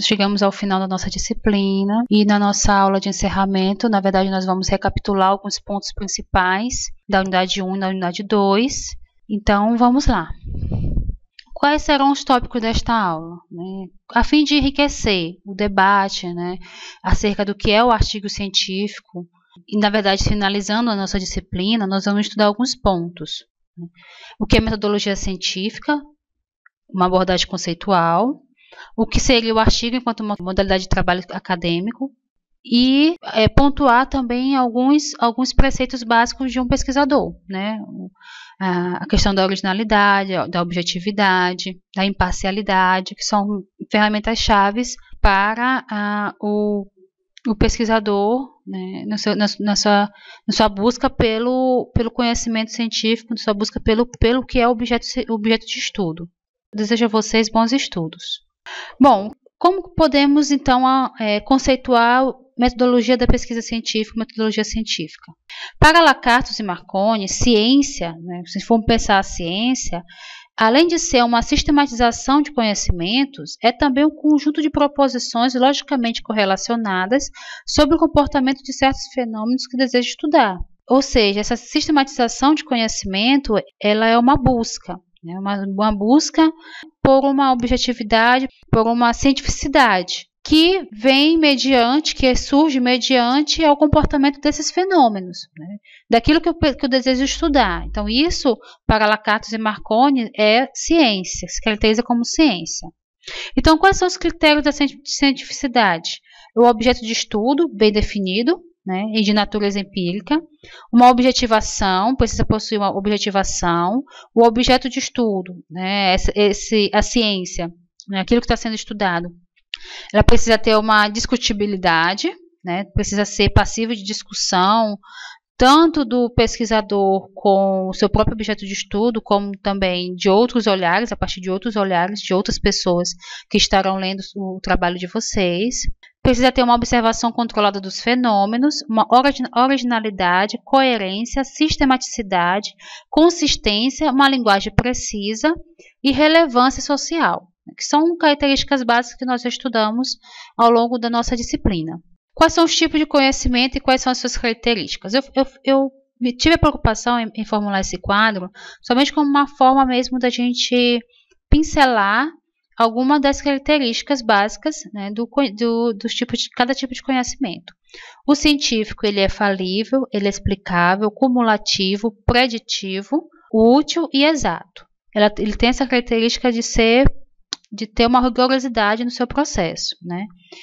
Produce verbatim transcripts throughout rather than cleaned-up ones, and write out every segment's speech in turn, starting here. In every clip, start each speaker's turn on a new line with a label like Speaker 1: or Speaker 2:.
Speaker 1: chegamos ao final da nossa disciplina e na nossa aula de encerramento, na verdade, nós vamos recapitular alguns pontos principais da unidade um e da unidade dois. Então, vamos lá. Quais serão os tópicos desta aula? Né? A fim de enriquecer o debate, né, acerca do que é o artigo científico, e, na verdade, finalizando a nossa disciplina, nós vamos estudar alguns pontos. Né? O que é metodologia científica, uma abordagem conceitual, o que seria o artigo enquanto uma modalidade de trabalho acadêmico, e é, pontuar também alguns, alguns preceitos básicos de um pesquisador, né? A questão da originalidade, da objetividade, da imparcialidade, que são ferramentas-chave para a, o, o pesquisador, né, na, seu, na, na, sua, na sua busca pelo, pelo conhecimento científico, na sua busca pelo, pelo que é objeto, objeto de estudo. Desejo a vocês bons estudos. Bom, como podemos, então, a, é, conceituar metodologia da pesquisa científica, metodologia científica? Para Lakatos e Marconi, ciência, né, se formos pensar a ciência, além de ser uma sistematização de conhecimentos, é também um conjunto de proposições logicamente correlacionadas sobre o comportamento de certos fenômenos que deseja estudar. Ou seja, essa sistematização de conhecimento, ela é uma busca, né, uma, uma busca por uma objetividade, por uma cientificidade, que vem mediante, que surge mediante ao comportamento desses fenômenos, né? Daquilo que eu, que eu desejo estudar. Então, isso, para Lakatos e Marconi, é ciência, se caracteriza como ciência. Então, quais são os critérios da cientificidade? O objeto de estudo, bem definido, né, e de natureza empírica, uma objetivação, precisa possuir uma objetivação, o objeto de estudo, né, esse, esse, a ciência, né, aquilo que está sendo estudado, ela precisa ter uma discutibilidade, né, precisa ser passível de discussão, tanto do pesquisador com o seu próprio objeto de estudo, como também de outros olhares, a partir de outros olhares, de outras pessoas que estarão lendo o trabalho de vocês. Precisa ter uma observação controlada dos fenômenos, uma originalidade, coerência, sistematicidade, consistência, uma linguagem precisa e relevância social, que são características básicas que nós estudamos ao longo da nossa disciplina. Quais são os tipos de conhecimento e quais são as suas características? Eu, eu, eu tive a preocupação em, em formular esse quadro somente como uma forma mesmo da gente pincelar algumas das características básicas, né, do, do, dos tipos de cada tipo de conhecimento. O científico, ele é falível, ele é explicável, cumulativo, preditivo, útil e exato. Ela, ele tem essa característica de ser de ter uma rigorosidade no seu processo, né?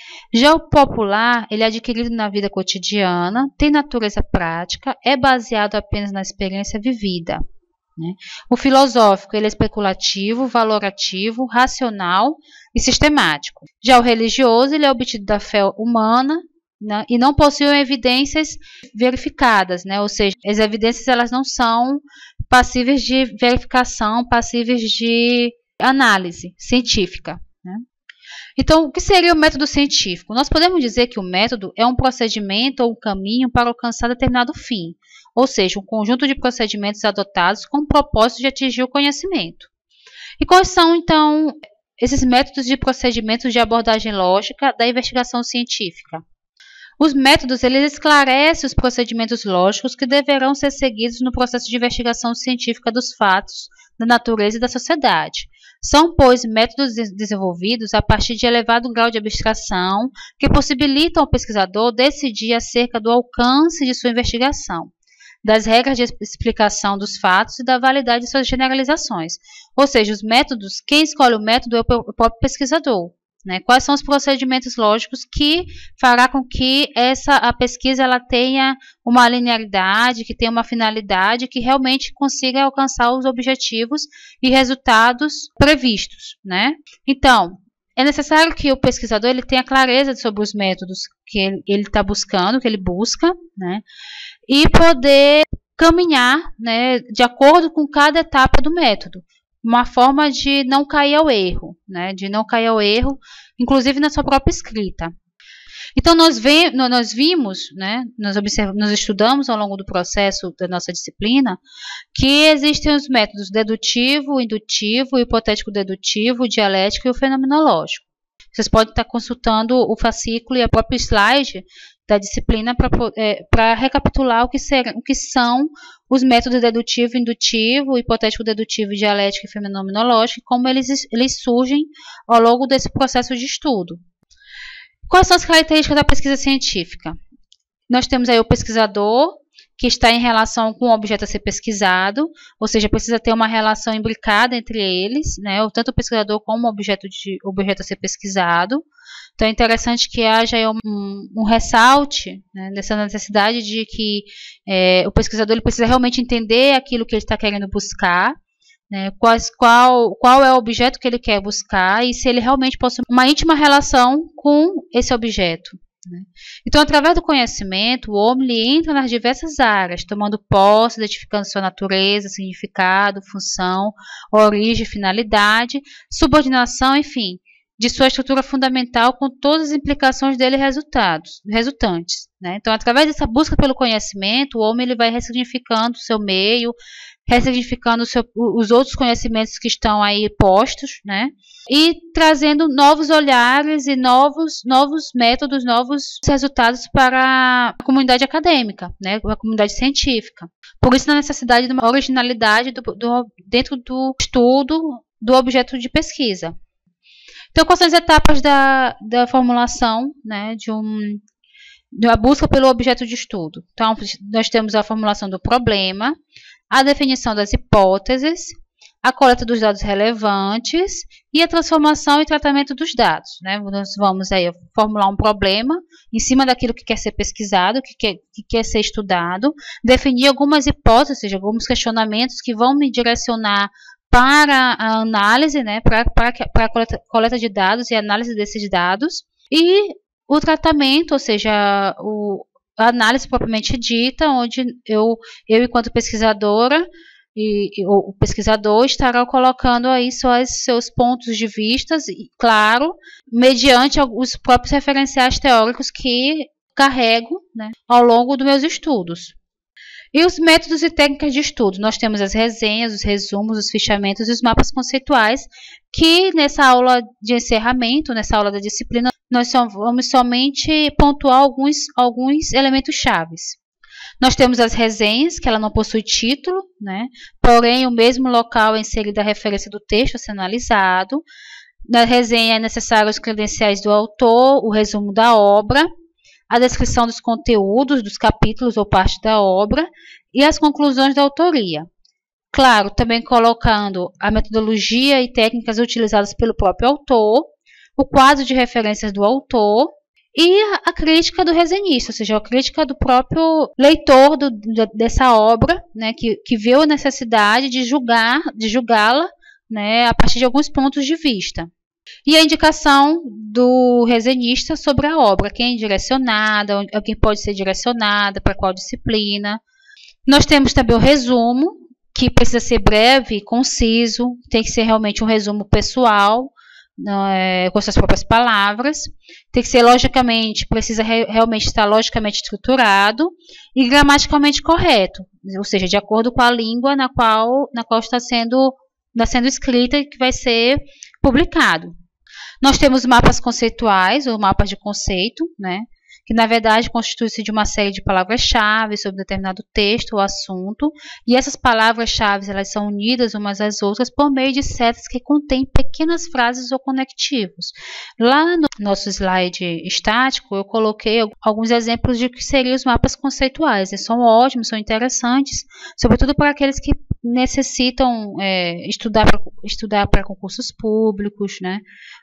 Speaker 1: Já o popular, ele é adquirido na vida cotidiana, tem natureza prática, é baseado apenas na experiência vivida, né? O filosófico, ele é especulativo, valorativo, racional e sistemático. Já o religioso, ele é obtido da fé humana, né, e não possui evidências verificadas, né? Ou seja, as evidências elas não são passíveis de verificação, passíveis de análise científica, né? Então, o que seria o método científico? Nós podemos dizer que o método é um procedimento ou um caminho para alcançar determinado fim, ou seja, um conjunto de procedimentos adotados com o propósito de atingir o conhecimento. E quais são, então, esses métodos de procedimentos de abordagem lógica da investigação científica? Os métodos, eles esclarecem os procedimentos lógicos que deverão ser seguidos no processo de investigação científica dos fatos, da natureza e da sociedade. São, pois, métodos desenvolvidos a partir de elevado grau de abstração que possibilitam ao pesquisador decidir acerca do alcance de sua investigação, das regras de explicação dos fatos e da validade de suas generalizações. Ou seja, os métodos, quem escolhe o método é o próprio pesquisador, né? Quais são os procedimentos lógicos que fará com que essa, a pesquisa ela tenha uma linearidade, que tenha uma finalidade, que realmente consiga alcançar os objetivos e resultados previstos, né? Então, é necessário que o pesquisador ele tenha clareza sobre os métodos que ele está buscando, que ele busca, né? E poder caminhar, né, de acordo com cada etapa do método. Uma forma de não cair ao erro, né? De não cair ao erro, inclusive na sua própria escrita. Então, nós, vem, nós vimos, né? nós, observamos, nós estudamos ao longo do processo da nossa disciplina que existem os métodos dedutivo, indutivo, hipotético-dedutivo, dialético e o fenomenológico. Vocês podem estar consultando o fascículo e a própria slide da disciplina para é, recapitular o que, ser, o que são os métodos dedutivo, indutivo, hipotético dedutivo, dialético e fenomenológico, e como eles, eles surgem ao longo desse processo de estudo. Quais são as características da pesquisa científica? Nós temos aí o pesquisador, que está em relação com o objeto a ser pesquisado, ou seja, precisa ter uma relação imbricada entre eles, né, tanto o pesquisador como o objeto, de, objeto a ser pesquisado. Então é interessante que haja um, um ressalte, né, dessa necessidade de que é, o pesquisador ele precisa realmente entender aquilo que ele está querendo buscar, né, quais, qual, qual é o objeto que ele quer buscar e se ele realmente possui uma íntima relação com esse objeto. Então, através do conhecimento, o homem ele entra nas diversas áreas, tomando posse, identificando sua natureza, significado, função, origem, finalidade, subordinação, enfim, de sua estrutura fundamental com todas as implicações dele resultados, resultantes. Né? Então, através dessa busca pelo conhecimento, o homem ele vai ressignificando o seu meio, ressignificando o seu, os outros conhecimentos que estão aí postos, né? E trazendo novos olhares e novos, novos métodos, novos resultados para a comunidade acadêmica, né? A comunidade científica. Por isso, a necessidade de uma originalidade do, do, dentro do estudo do objeto de pesquisa. Então, quais são as etapas da, da formulação, né, de um, da busca pelo objeto de estudo? Então, nós temos a formulação do problema, a definição das hipóteses, a coleta dos dados relevantes e a transformação e tratamento dos dados. Né? Nós vamos aí formular um problema em cima daquilo que quer ser pesquisado, que quer, que quer ser estudado, definir algumas hipóteses, ou seja, alguns questionamentos que vão me direcionar para a análise, né, para, para, para a coleta, coleta de dados e análise desses dados, e o tratamento, ou seja, o a análise propriamente dita, onde eu, eu enquanto pesquisadora, e, e o pesquisador estará colocando aí seus, seus pontos de vista, e, claro, mediante os próprios referenciais teóricos que carrego, né, ao longo dos meus estudos. E os métodos e técnicas de estudo. Nós temos as resenhas, os resumos, os fichamentos e os mapas conceituais, que nessa aula de encerramento, nessa aula da disciplina, nós só vamos somente pontuar alguns, alguns elementos chaves. Nós temos as resenhas, que ela não possui título, né? Porém, o mesmo local é inserida a referência do texto a ser analisado. Na resenha é necessário os credenciais do autor, o resumo da obra, a descrição dos conteúdos, dos capítulos ou parte da obra e as conclusões da autoria. Claro, também colocando a metodologia e técnicas utilizadas pelo próprio autor, o quadro de referências do autor e a crítica do resenhista, ou seja, a crítica do próprio leitor do, dessa obra, né, que, que viu a necessidade de julgar, de julgá-la, né, a partir de alguns pontos de vista. E a indicação do resenhista sobre a obra, quem é direcionada, a quem pode ser direcionada, para qual disciplina. Nós temos também o resumo, que precisa ser breve, conciso, tem que ser realmente um resumo pessoal, é, com suas próprias palavras, tem que ser logicamente, precisa re, realmente estar logicamente estruturado e gramaticalmente correto, ou seja, de acordo com a língua na qual, na qual está sendo, está sendo escrita e que vai ser publicado. Nós temos mapas conceituais, ou mapas de conceito, né, que na verdade constitui-se de uma série de palavras-chave sobre determinado texto ou assunto, e essas palavras-chave elas são unidas umas às outras por meio de setas que contêm pequenas frases ou conectivos. Lá no nosso slide estático eu coloquei alguns exemplos de que seriam os mapas conceituais. Eles são ótimos, são interessantes, sobretudo para aqueles que necessitam é, estudar para estudar para concursos públicos, né,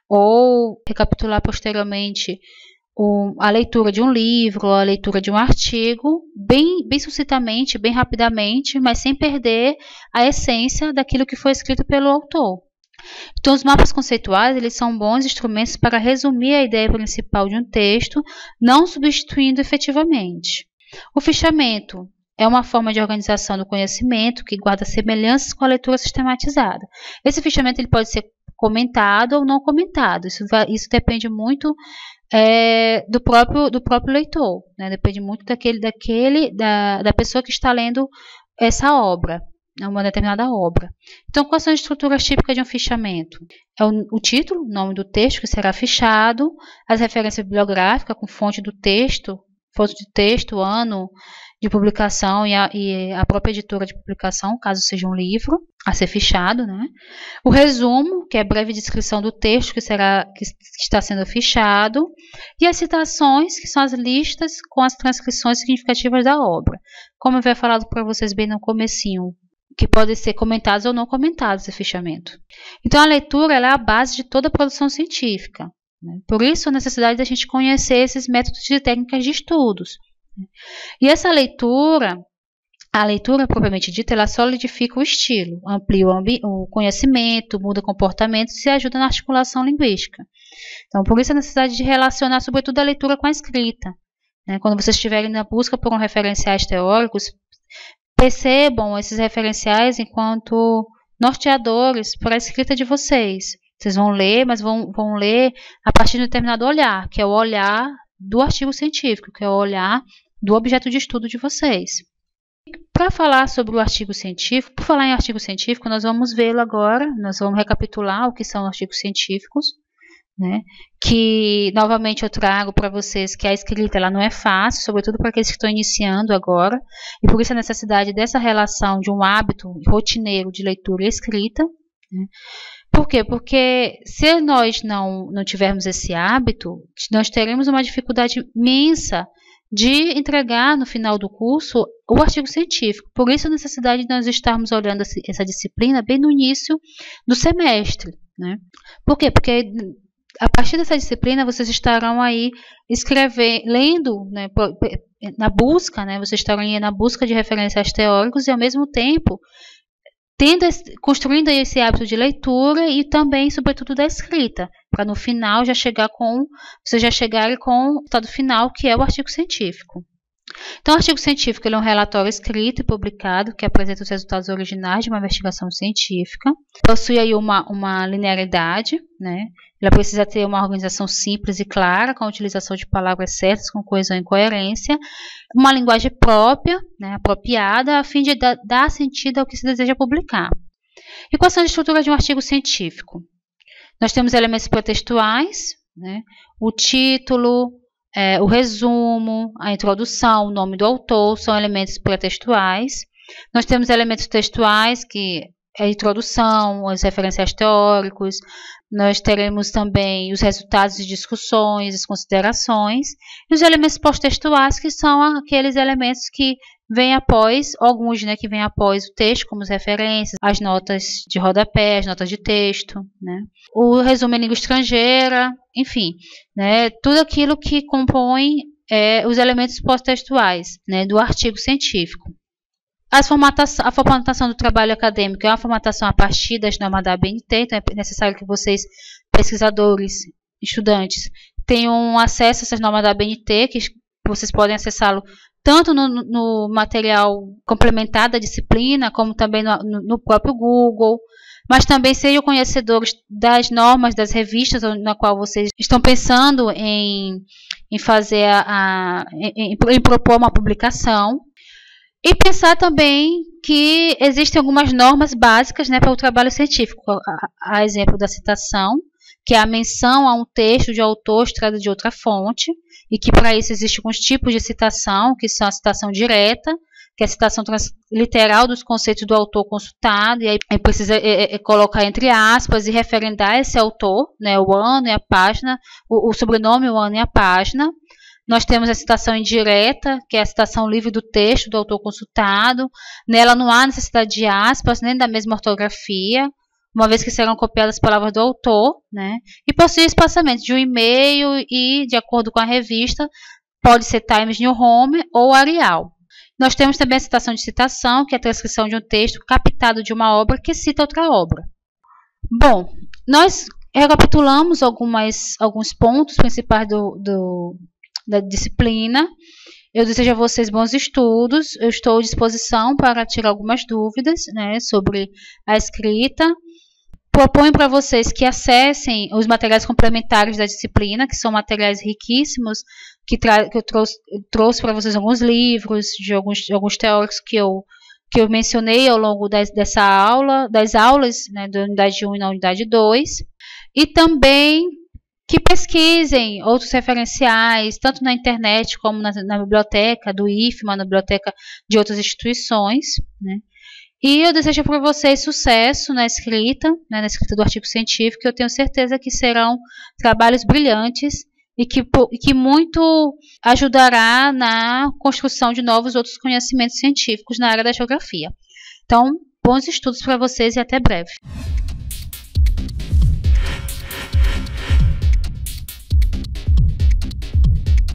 Speaker 1: ou recapitular posteriormente O, a leitura de um livro, a leitura de um artigo, bem, bem sucintamente, bem rapidamente, mas sem perder a essência daquilo que foi escrito pelo autor. Então, os mapas conceituais eles são bons instrumentos para resumir a ideia principal de um texto, não substituindo efetivamente. O fichamento é uma forma de organização do conhecimento que guarda semelhanças com a leitura sistematizada. Esse fichamento ele pode ser comentado ou não comentado, isso, vai, isso depende muito É, do, próprio, do próprio leitor, né? Depende muito daquele, daquele, da, da pessoa que está lendo essa obra. uma determinada obra. Então, quais são as estruturas típicas de um fichamento? É o, o título, o nome do texto que será fichado, as referências bibliográficas com fonte do texto, fonte de texto, ano de publicação e a, e a própria editora de publicação, caso seja um livro a ser fichado, né? O resumo, que é a breve descrição do texto que, será, que está sendo fichado, e as citações, que são as listas com as transcrições significativas da obra. Como eu havia falado para vocês bem no comecinho, que podem ser comentados ou não comentados esse fichamento. Então, a leitura ela é a base de toda a produção científica, né? Por isso, a necessidade da gente conhecer esses métodos e técnicas de estudos. E essa leitura, a leitura propriamente dita, ela solidifica o estilo, amplia o, o conhecimento, muda comportamentos e ajuda na articulação linguística. Então, por isso a necessidade de relacionar, sobretudo, a leitura com a escrita, né? Quando vocês estiverem na busca por um referenciais teóricos, percebam esses referenciais enquanto norteadores para a escrita de vocês. Vocês vão ler, mas vão, vão ler a partir de um determinado olhar, que é o olhar do artigo científico, que é o olhar do objeto de estudo de vocês. Para falar sobre o artigo científico, por falar em artigo científico, nós vamos vê-lo agora, nós vamos recapitular o que são artigos científicos, né? Que, novamente, eu trago para vocês que a escrita ela não é fácil, sobretudo para aqueles que estão iniciando agora, e por isso a necessidade dessa relação de um hábito rotineiro de leitura e escrita, né? Por quê? Porque se nós não, não tivermos esse hábito, nós teremos uma dificuldade imensa de entregar no final do curso o artigo científico. Por isso a necessidade de nós estarmos olhando essa disciplina bem no início do semestre, né? Por quê? Porque a partir dessa disciplina vocês estarão aí escrevendo, lendo, né, na busca, né, vocês estarão aí na busca de referenciais teóricos e ao mesmo tempo tendo, construindo esse hábito de leitura e também, sobretudo, da escrita, para no final já chegar com, vocês já chegarem com o resultado final, que é o artigo científico. Então, o artigo científico ele é um relatório escrito e publicado que apresenta os resultados originais de uma investigação científica. Possui aí uma, uma linearidade, né? Ela precisa ter uma organização simples e clara, com a utilização de palavras certas, com coesão e coerência, uma linguagem própria, né, apropriada, a fim de dar, dar sentido ao que se deseja publicar. E quais são as estruturas de um artigo científico? Nós temos elementos pretextuais, né, o título, é, o resumo, a introdução, o nome do autor, são elementos pretextuais. Nós temos elementos textuais, que é a introdução, os referenciais teóricos. Nós teremos também os resultados de discussões, as considerações, e os elementos pós-textuais, que são aqueles elementos que vêm após, alguns, né, que vêm após o texto, como as referências, as notas de rodapé, as notas de texto, né, o resumo em língua estrangeira, enfim, né, tudo aquilo que compõe é, os elementos pós-textuais, né, do artigo científico. As formatação, a formatação do trabalho acadêmico é uma formatação a partir das normas da A B N T, então é necessário que vocês, pesquisadores, estudantes, tenham acesso a essas normas da A B N T, que vocês podem acessá-lo tanto no, no material complementar da disciplina, como também no, no próprio Google, mas também sejam conhecedores das normas das revistas na qual vocês estão pensando em, em fazer a, a em, em propor uma publicação. E pensar também que existem algumas normas básicas, né, para o trabalho científico, a, a exemplo da citação, que é a menção a um texto de autor extraído de outra fonte, e que para isso existem alguns tipos de citação, que são a citação direta, que é a citação literal dos conceitos do autor consultado, e aí precisa é, é, colocar entre aspas e referendar esse autor, né, o ano e a página, o, o sobrenome, o ano e a página. Nós temos a citação indireta, que é a citação livre do texto do autor consultado. Nela não há necessidade de aspas, nem da mesma ortografia, uma vez que serão copiadas as palavras do autor, né? E possui espaçamento de um e-mail e, de acordo com a revista, pode ser Times New Roman ou Arial. Nós temos também a citação de citação, que é a transcrição de um texto captado de uma obra que cita outra obra. Bom, nós recapitulamos algumas, alguns pontos principais do... do da disciplina. Eu desejo a vocês bons estudos. Eu estou à disposição para tirar algumas dúvidas, né, sobre a escrita. Proponho para vocês que acessem os materiais complementares da disciplina, que são materiais riquíssimos, que, que eu trouxe, trouxe para vocês alguns livros de alguns, de alguns teóricos que eu, que eu mencionei ao longo das, dessa aula, das aulas, né, da unidade um e na unidade dois, e também que pesquisem outros referenciais, tanto na internet como na, na biblioteca do I F M A, na biblioteca de outras instituições, né? E eu desejo para vocês sucesso na escrita, né, na escrita do artigo científico, eu tenho certeza que serão trabalhos brilhantes e que, e que muito ajudará na construção de novos outros conhecimentos científicos na área da geografia. Então, bons estudos para vocês e até breve.